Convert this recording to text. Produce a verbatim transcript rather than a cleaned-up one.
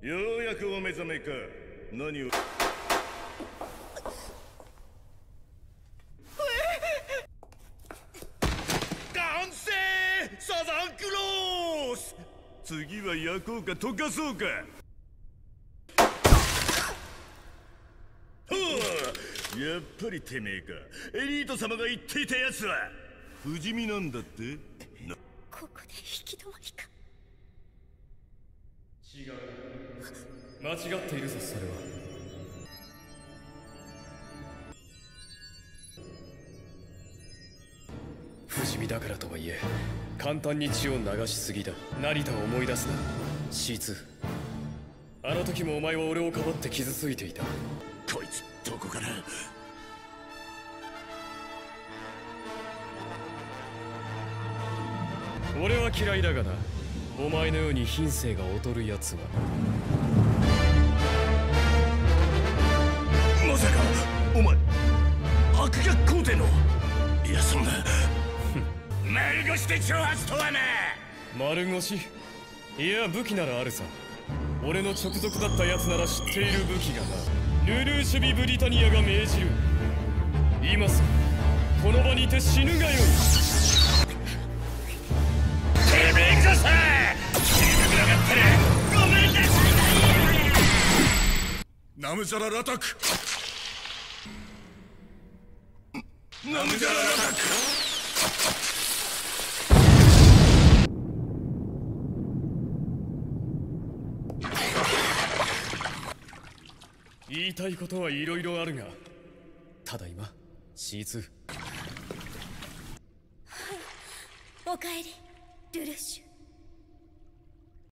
ようやくお目覚めか。何を完成。サザンクロース。次は焼こうか溶かそうか。ほう、やっぱりてめえか。エリート様が言っていたやつは不死身なんだって。なここで引き止まりか。 違う、間違っているぞ。それは不死身だからとはいえ簡単に血を流しすぎだ。成田を思い出すな、シーツー。あの時もお前は俺をかばって傷ついていた。 こいつどこから。 俺は嫌いだがな、お前のように品性が劣るやつは。 まさかお前悪逆皇帝の。いやそんな丸腰で挑発とはな。 丸腰？いや武器ならあるさ。俺の直属だったやつなら知っている武器がな。ルルーシュビ・ブリタニアが命じる。今すぐこの場にて死ぬがよい。 てめえこそ死にたくなかったらごめんなさい。ナムジャララタク。ナムジャララタク。 言いたいことはいろいろあるが、ただいまシーツー。 おかえり。